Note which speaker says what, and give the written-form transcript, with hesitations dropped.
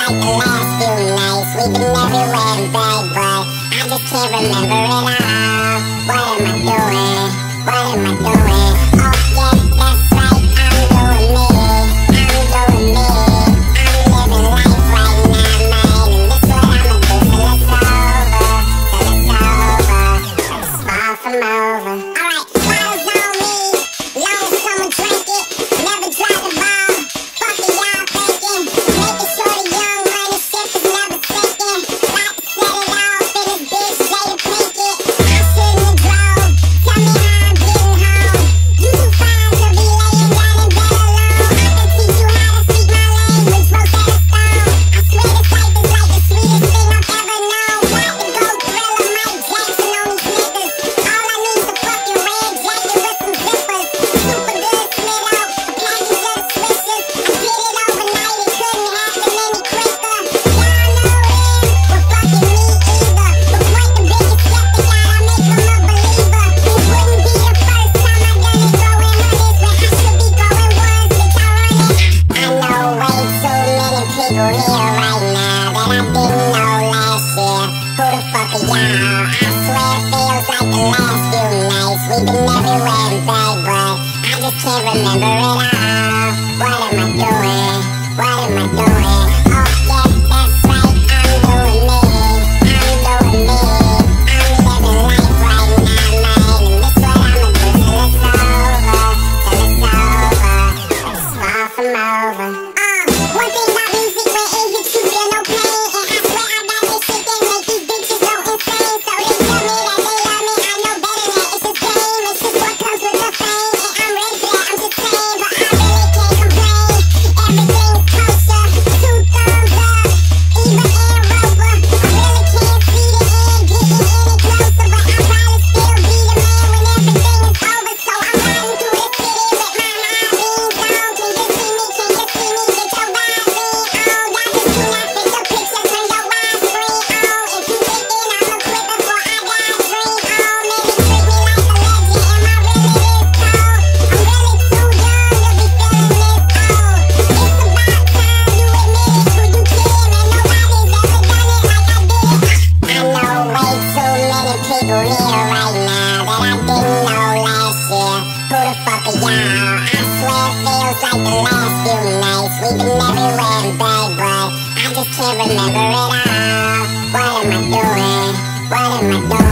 Speaker 1: like the last few nights. We've been everywhere and back, but I just can't remember it all. What am I doing? What am I doing? Oh yeah, that's right, I'm doing me. I'm doing me. I'm living life right now, man. And this what I'ma do till it's over. Till it's over. Till it's far from over. Alright, bottles on me. Long as someone drink it. Never drop the ball. Fuck it, y'all thinking. Making sure the young money shit is never sinking. Like to set it off in this bitch, Jada Pinkett. I shouldn't have drove. Tell me how I'm getting home. You too fine to be laying down in bed alone. I can teach you how to speak my language, Rosetta Stone. I swear this life is like the sweetest thing I've ever known. Got to go Thriller, Mike Jackson on these niggas. All I need is a fucking red jacket with some zippers. Super good Smith out, a package of the switches. I did it overnight, it couldn't happen any quicker. Y'all know them, but fucking me either. But point the biggest skeptic out, I make them a believer. It wouldn't be the first time I done it, throwing hundreds when I should be throwing ones, bitch, I run it. I know way too many people here right now that I didn't know last year. Who the fuck are y'all? I swear it feels like the last few nights. We've been everywhere and back, but I just can't remember it all. What am I doing? What am I doing? Oh yeah, that's right, I'm doing me. I'm doing me. I'm living life right now, man. And this what I'ma do till it's over. Till it's over. Till it's far from over. One thing about music, when it hits you, feel no pain. And I swear I got this shit that make these bitches go insane. So they tell me that they love me, I know better than it's just game. It's just what comes with the fame. And I'm ready for that, I'm just saying. But I really can't complain. Everything's kosher, 2 thumbs up, Eva and Roper. I really can't see the end getting any closer. But I'd rather still be the man when everything is over. So I'm riding through the city with my mind being gone. Can you see me? Can you see me? Get your vibe on. Y'all just do not fit the picture, turn your widescreen on. If you thinking I'ma quit before I die, dream on. Maybe treat me like a legend, am I really this cold? I'm really too young to be feeling this old. It's about time you admit it, who you kidding? And nobody's ever done it like I did it. I know way too many people here right now that I didn't know last year. Who the fuck are y'all? I swear it feels like the last few nights. We've been everywhere and back, but I just can't remember it all. What am I doing? What am I doing?